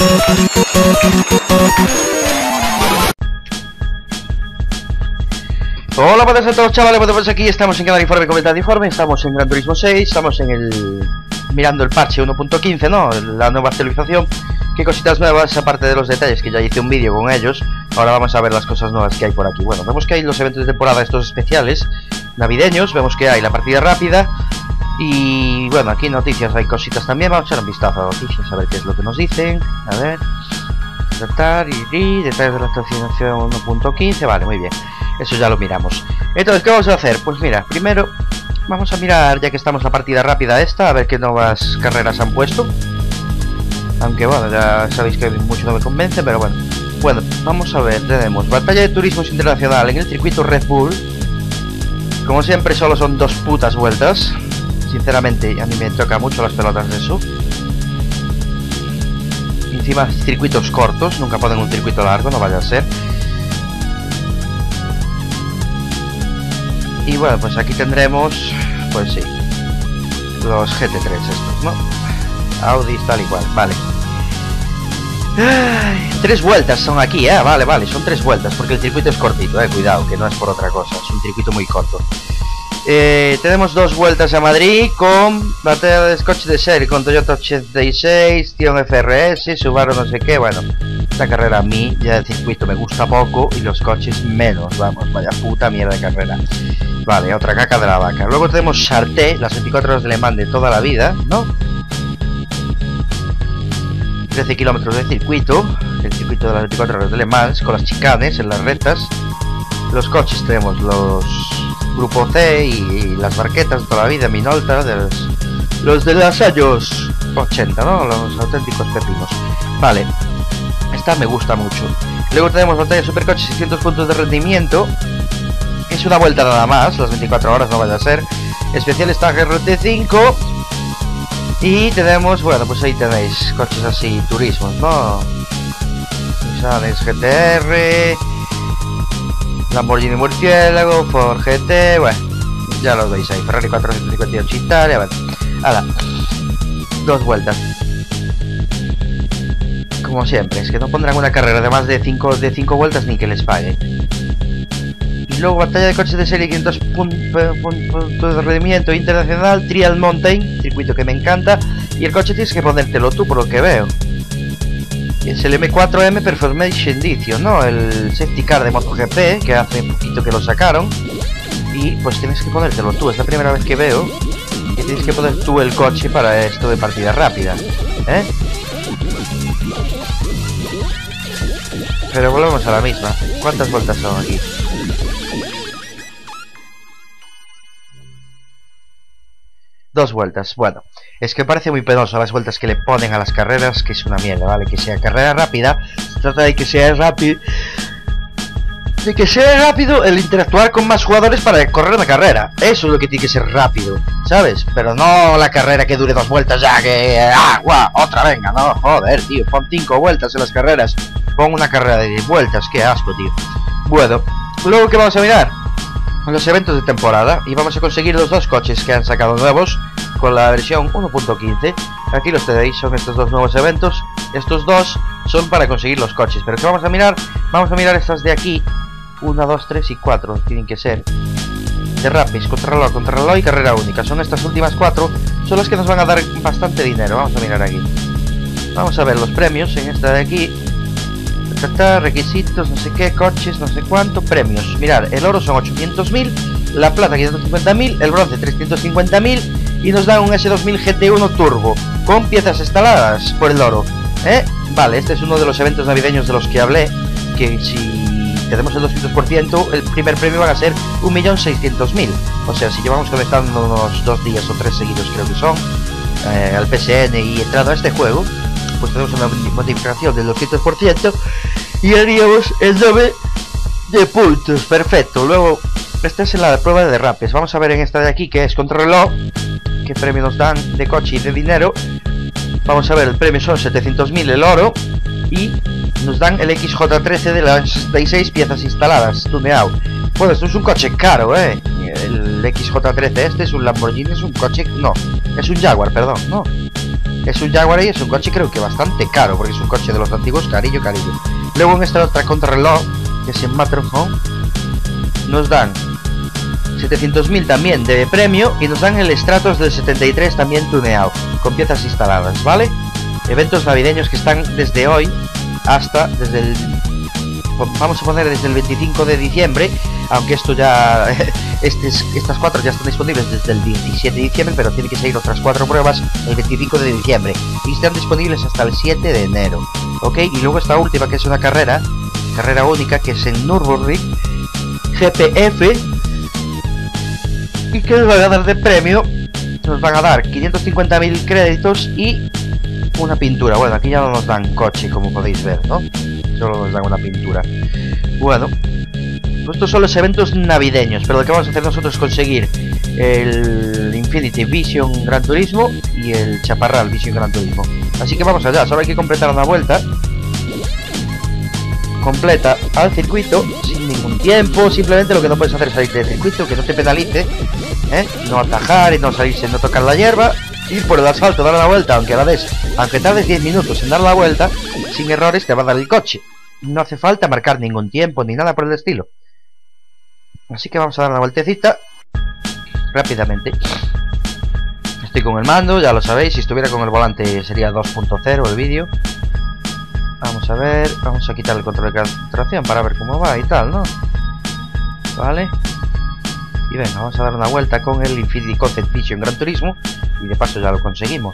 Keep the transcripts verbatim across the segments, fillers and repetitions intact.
Hola, buenas a todos, chavales. Bueno, pues aquí estamos en Canal Informe, Comenta de Informe. Estamos en Gran Turismo seis. Estamos en el... mirando el parche uno punto quince, ¿no? La nueva actualización. Qué cositas nuevas, aparte de los detalles que ya hice un vídeo con ellos. Ahora vamos a ver las cosas nuevas que hay por aquí. Bueno, vemos que hay los eventos de temporada, estos especiales navideños. Vemos que hay la partida rápida. Y bueno, aquí noticias, hay cositas también. Vamos a echar un vistazo a noticias, a ver qué es lo que nos dicen. A ver. Tratar y, y detalles de la actualización uno punto quince. Vale, muy bien. Eso ya lo miramos. Entonces, ¿qué vamos a hacer? Pues mira, primero vamos a mirar, ya que estamos la partida rápida esta, a ver qué nuevas carreras han puesto. Aunque bueno, ya sabéis que mucho no me convence, pero bueno. Bueno, vamos a ver, tenemos Batalla de Turismos Internacional en el circuito Red Bull. Como siempre, solo son dos putas vueltas. Sinceramente, a mí me toca mucho las pelotas de eso. Y encima, circuitos cortos, nunca ponen un circuito largo, no vaya a ser. Y bueno, pues aquí tendremos, pues sí, los G T tres estos, ¿no? Audi tal y cual, vale. Ay, tres vueltas son aquí, ¿eh? Vale, vale, son tres vueltas, porque el circuito es cortito, eh, cuidado, que no es por otra cosa, es un circuito muy corto. Eh, tenemos dos vueltas a Madrid con batalla de coches de serie, con Toyota ochenta y seis, Tion F R S, Subaru no sé qué, bueno. Esta carrera a mí, ya el circuito me gusta poco y los coches menos, vamos, vaya puta mierda de carrera. Vale, otra caca de la vaca. Luego tenemos Charté, las veinticuatro horas de Le Mans de toda la vida, ¿no? trece kilómetros de circuito, el circuito de las veinticuatro horas de Le Mans, con las chicanes en las rectas. Los coches tenemos los Grupo C y, y las barquetas de toda la vida, Minolta, de los, los de los años ochenta, ¿no? Los auténticos pepinos. Vale, esta me gusta mucho. Luego tenemos batalla de supercoches, seiscientos puntos de rendimiento. Es una vuelta nada más, las veinticuatro horas no vaya a ser. Especial está G R T cinco. Y tenemos, bueno, pues ahí tenéis coches así, turismos, ¿no? Nissan G T R, Lamborghini Murciélago, Ford G T, bueno, ya lo veis ahí, Ferrari cuatrocientos cincuenta y ocho Italia, bueno. Hala, dos vueltas. Como siempre, es que no pondrán una carrera de más de cinco de cinco vueltas ni que les pague. Y luego batalla de coches de serie, quinientos puntos de rendimiento internacional, Trial Mountain, circuito que me encanta. Y el coche tienes que ponértelo tú, por lo que veo. Es el M cuatro M Performance Edition, ¿no? El safety car de MotoGP, que hace poquito que lo sacaron. Y pues tienes que ponértelo tú, es la primera vez que veo que tienes que poner tú el coche para esto de partida rápida, ¿eh? Pero volvemos a la misma. ¿Cuántas vueltas son aquí? Dos vueltas, bueno, es que parece muy penoso las vueltas que le ponen a las carreras, que es una mierda, ¿vale? Que sea carrera rápida, se trata de que sea rápido, de que sea rápido el interactuar con más jugadores para correr una carrera. Eso es lo que tiene que ser rápido, ¿sabes? Pero no la carrera que dure dos vueltas ya, que... ¡ah, guau! Otra, venga, no, joder, tío, pon cinco vueltas en las carreras, pon una carrera de diez vueltas, qué asco, tío. Bueno, luego, ¿qué vamos a mirar? Los eventos de temporada, y vamos a conseguir los dos coches que han sacado nuevos con la versión uno punto quince. Aquí los tenéis, son estos dos nuevos eventos. Estos dos son para conseguir los coches. Pero ¿qué vamos a mirar? Vamos a mirar estas de aquí. uno, dos, tres y cuatro tienen que ser de Rapis, contrarreloj, contrarreloj y carrera única. Son estas últimas cuatro, son las que nos van a dar bastante dinero. Vamos a mirar aquí. Vamos a ver los premios en esta de aquí. Requisitos, no sé qué, coches, no sé cuánto, premios. Mirad, el oro son ochocientos mil, la plata quinientos cincuenta mil, el bronce trescientos cincuenta mil y nos dan un S dos mil G T uno Turbo con piezas instaladas por el oro, ¿eh? Vale, este es uno de los eventos navideños de los que hablé, que si tenemos el doscientos por ciento, el primer premio va a ser un millón seiscientos mil. O sea, si llevamos conectando unos dos días o tres seguidos, creo que son, eh, al P S N y entrado a este juego, pues tenemos una modificación del doscientos por ciento y haríamos el doble de puntos. Perfecto. Luego, esta es la prueba de derrapes. Vamos a ver en esta de aquí, que es contrarreloj, qué premio nos dan de coche y de dinero. Vamos a ver, el premio son setecientos mil el oro y nos dan el X J trece de las sesenta y seis piezas instaladas, tuneado. Bueno, esto es un coche caro, eh. El X J trece este es un Lamborghini, es un coche... no, es un Jaguar, perdón, no. Es un Jaguar y es un coche creo que bastante caro, porque es un coche de los antiguos carillo, carillo. Luego en esta otra contrarreloj, que es en Matterhorn, nos dan setecientos mil también de premio y nos dan el Stratos del setenta y tres también tuneado, con piezas instaladas, ¿vale? Eventos navideños que están desde hoy hasta, desde el... vamos a poner desde el veinticinco de diciembre, aunque esto ya... Estes, estas cuatro ya están disponibles desde el diecisiete de diciembre, pero tiene que seguir otras cuatro pruebas el veinticinco de diciembre y están disponibles hasta el siete de enero, ¿ok? Y luego esta última, que es una carrera, carrera única, que es en Nürburgring G P F, y que nos van a dar de premio, nos van a dar quinientos cincuenta mil créditos y una pintura. Bueno, aquí ya no nos dan coche, como podéis ver, ¿no? Solo nos dan una pintura. Bueno, estos son los eventos navideños, pero lo que vamos a hacer nosotros es conseguir el Infinity Vision Gran Turismo y el Chaparral Vision Gran Turismo. Así que vamos allá, solo hay que completar una vuelta completa al circuito sin ningún tiempo. Simplemente lo que no puedes hacer es salir del circuito, que no te penalice, ¿eh? No atajar y no salirse, no tocar la hierba, ir por el asfalto, dar la vuelta, aunque la des, aunque tardes diez minutos en dar la vuelta, sin errores te va a dar el coche. No hace falta marcar ningún tiempo ni nada por el estilo. Así que vamos a dar una vueltecita rápidamente. Estoy con el mando, ya lo sabéis. Si estuviera con el volante sería dos punto cero el vídeo. Vamos a ver, vamos a quitar el control de tracción para ver cómo va y tal, ¿no? Vale. Y venga, vamos a dar una vuelta con el Infinity Concept Vision Gran Turismo y de paso ya lo conseguimos.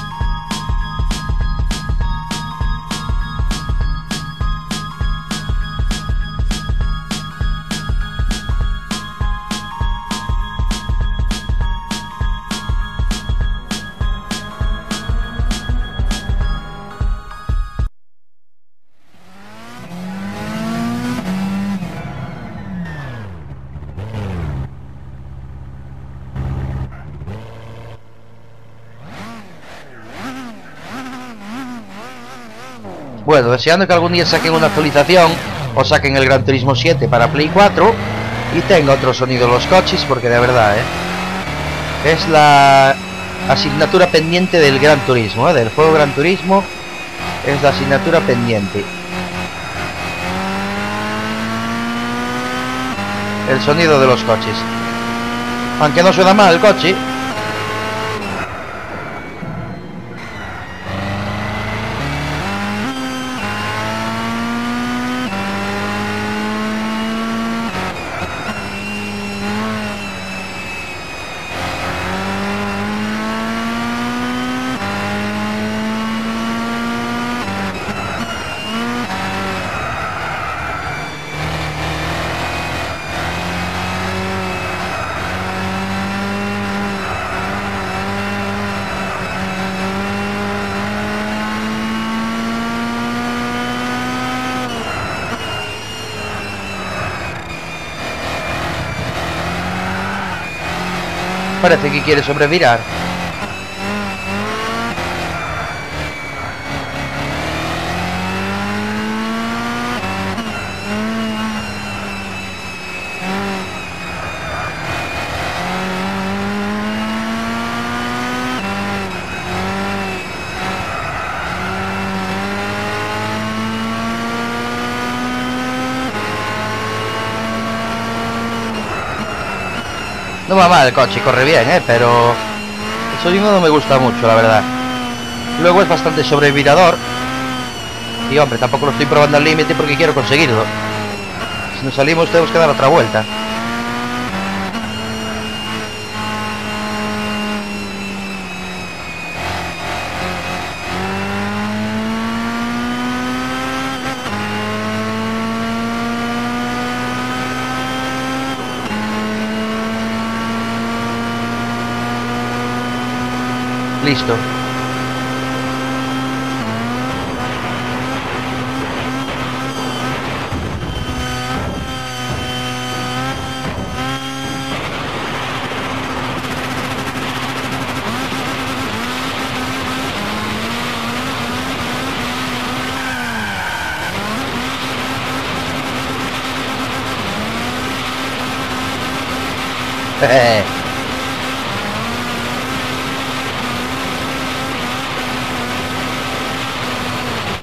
Bueno, deseando que algún día saquen una actualización o saquen el Gran Turismo siete para Play cuatro y tenga otro sonido los coches, porque de verdad, ¿eh? Es la asignatura pendiente del Gran Turismo, ¿eh? Del juego Gran Turismo es la asignatura pendiente. El sonido de los coches. Aunque no suena mal el coche. Parece que quiere sobrevirar. No va mal el coche, corre bien, ¿eh? Pero el sonido no me gusta mucho, la verdad. Luego es bastante sobrevirador. Y hombre, tampoco lo estoy probando al límite porque quiero conseguirlo. Si nos salimos tenemos que dar otra vuelta. Listo.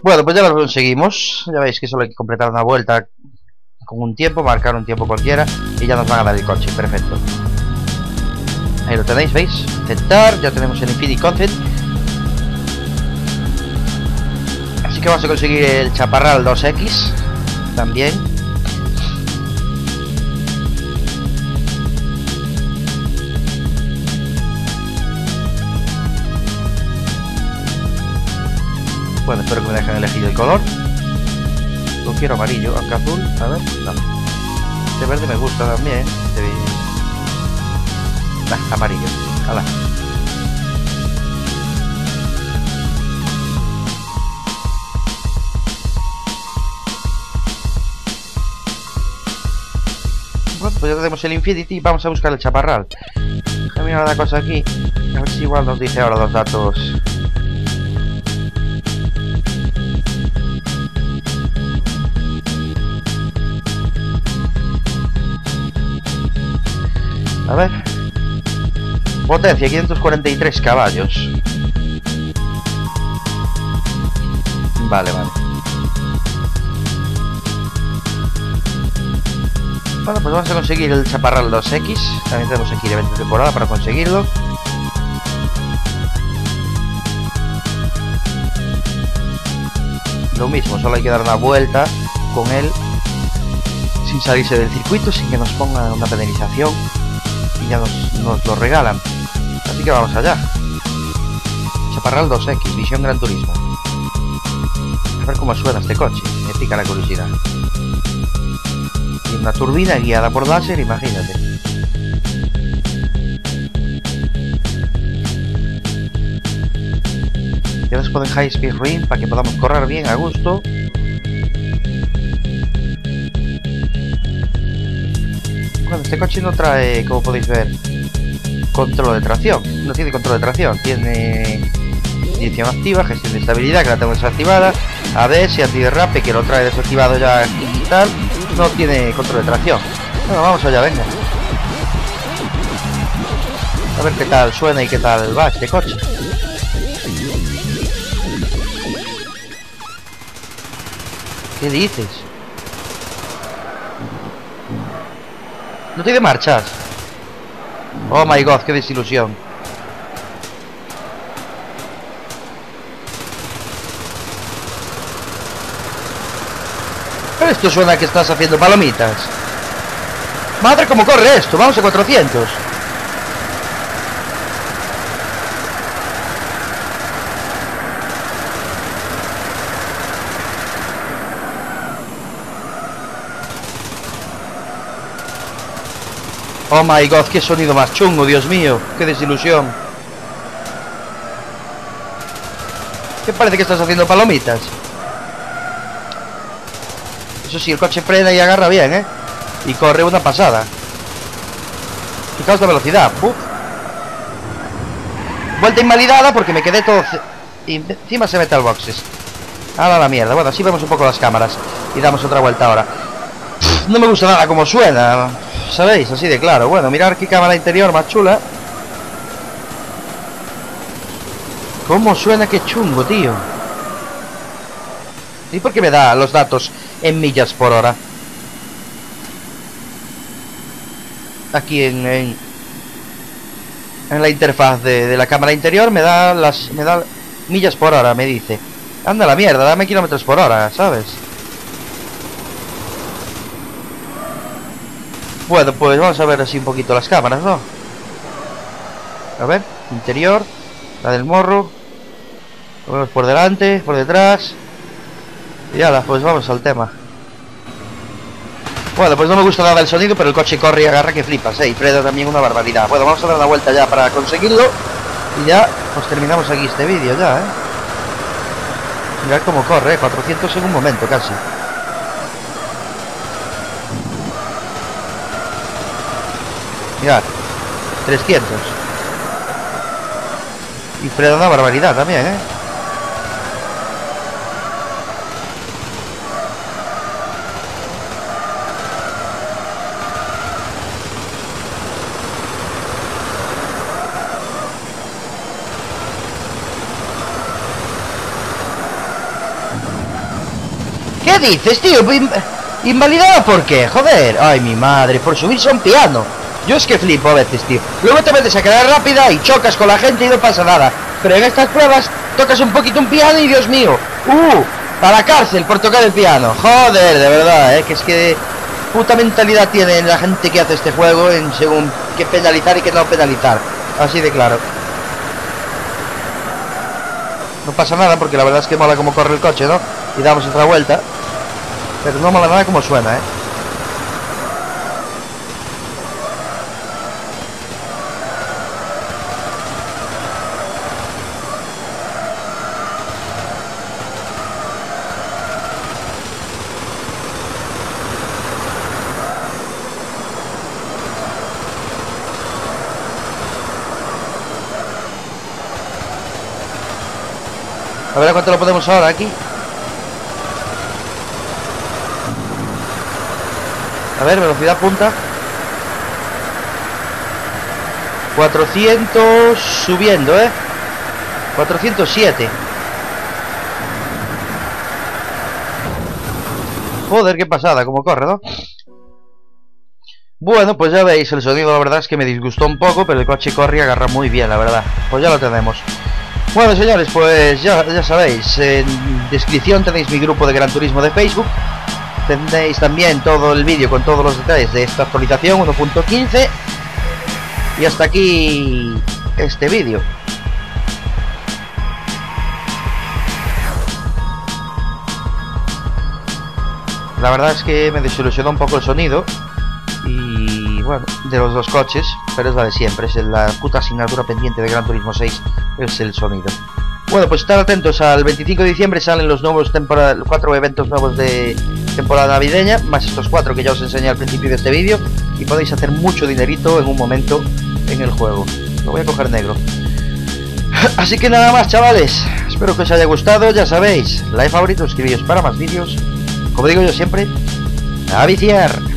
Bueno, pues ya lo conseguimos. Ya veis que solo hay que completar una vuelta con un tiempo, marcar un tiempo cualquiera y ya nos van a dar el coche. Perfecto. Ahí lo tenéis, ¿veis? Aceptar, ya tenemos el Infinity Content. Así que vamos a conseguir el Chaparral dos equis también. Bueno, espero que me dejen elegir el color. Lo quiero amarillo, aunque azul, a ver, no. Este verde me gusta también. Este... Nah, amarillo, hala. Bueno, pues ya tenemos el Infinity y vamos a buscar el Chaparral. Déjame mirar una cosa aquí. A ver si igual nos dice ahora los datos. A ver. Potencia, quinientos cuarenta y tres caballos. Vale, vale. Bueno, pues vamos a conseguir el Chaparral dos equis. También tenemos aquí el evento de temporada para conseguirlo. Lo mismo, solo hay que dar una vuelta con él sin salirse del circuito, sin que nos pongan una penalización. Y ya nos, nos lo regalan. Así que vamos allá. Chaparral dos equis, visión Gran Turismo. A ver cómo suena este coche. Me pica la curiosidad. Tiene una turbina guiada por láser, imagínate. Ya nos ponen High Speed Ring para que podamos correr bien a gusto. Bueno, este coche no trae, como podéis ver, control de tracción. No tiene control de tracción. Tiene dirección activa, gestión de estabilidad, que la tengo desactivada, A B S y antiderrape, que lo trae desactivado ya y tal. No tiene control de tracción. Bueno, vamos allá, venga. A ver qué tal suena y qué tal va este coche. ¿Qué dices? No tiene marchas. Oh my god, qué desilusión. Pero esto suena que estás haciendo palomitas. Madre, cómo corre esto. Vamos a cuatrocientos. Oh my god, qué sonido más chungo, Dios mío. Qué desilusión. ¿Qué parece que estás haciendo palomitas? Eso sí, el coche frena y agarra bien, ¿eh? Y corre una pasada. Fijaos la velocidad. ¡Buf! Vuelta invalidada porque me quedé todo... Y encima se mete al boxes. Ahora la mierda. Bueno, así vemos un poco las cámaras. Y damos otra vuelta ahora. No me gusta nada cómo suena. ¿Sabéis? Así de claro. Bueno, mirar qué cámara interior más chula. ¿Cómo suena? Qué chungo, tío. ¿Y por qué me da los datos en millas por hora? Aquí en, en, en la interfaz de, de la cámara interior me da las me da millas por hora, me dice. Anda la mierda, dame kilómetros por hora, ¿sabes? Bueno, pues vamos a ver así un poquito las cámaras, ¿no? A ver, interior, la del morro. Lo vemos por delante, por detrás. Y ahora, pues vamos al tema. Bueno, pues no me gusta nada el sonido, pero el coche corre y agarra que flipas, ¿eh? Y frena también una barbaridad. Bueno, vamos a dar una vuelta ya para conseguirlo. Y ya, pues terminamos aquí este vídeo ya, ¿eh? Mirad cómo corre, ¿eh? cuatrocientos en un momento casi. Mirad, trescientos. Y frena una barbaridad también, ¿eh? ¿Qué dices, tío? In ¿Invalidada por qué? Joder. Ay, mi madre, por subirse a un piano. Yo es que flipo a veces, tío. Luego te metes a quedar rápida y chocas con la gente y no pasa nada. Pero en estas pruebas tocas un poquito un piano y Dios mío. ¡Uh! A la cárcel por tocar el piano. Joder, de verdad, eh. Que es que puta mentalidad tiene la gente que hace este juego en según qué penalizar y qué no penalizar. Así de claro. No pasa nada porque la verdad es que mola como corre el coche, ¿no? Y damos otra vuelta. Pero no mola nada como suena, eh. A ver a cuánto lo podemos ahora aquí. A ver, velocidad punta. cuatrocientos subiendo, eh. cuatrocientos siete. Joder, qué pasada, como corre, ¿no? Bueno, pues ya veis, el sonido la verdad es que me disgustó un poco, pero el coche corre y agarra muy bien, la verdad. Pues ya lo tenemos. Bueno, señores, pues ya, ya sabéis, en descripción tenéis mi grupo de Gran Turismo de Facebook. Tenéis también todo el vídeo con todos los detalles de esta actualización uno punto quince. Y hasta aquí este vídeo. La verdad es que me desilusionó un poco el sonido. Y bueno, de los dos coches, pero es la de siempre, es la puta asignatura pendiente de Gran Turismo seis, es el sonido. Bueno, pues estar atentos, al veinticinco de diciembre salen los nuevos temporada, cuatro eventos nuevos de temporada navideña, más estos cuatro que ya os enseñé al principio de este vídeo, y podéis hacer mucho dinerito en un momento en el juego. Lo voy a coger negro. Así que nada más, chavales, espero que os haya gustado, ya sabéis, like, favorito, suscribiros para más vídeos, como digo yo siempre, a viciar.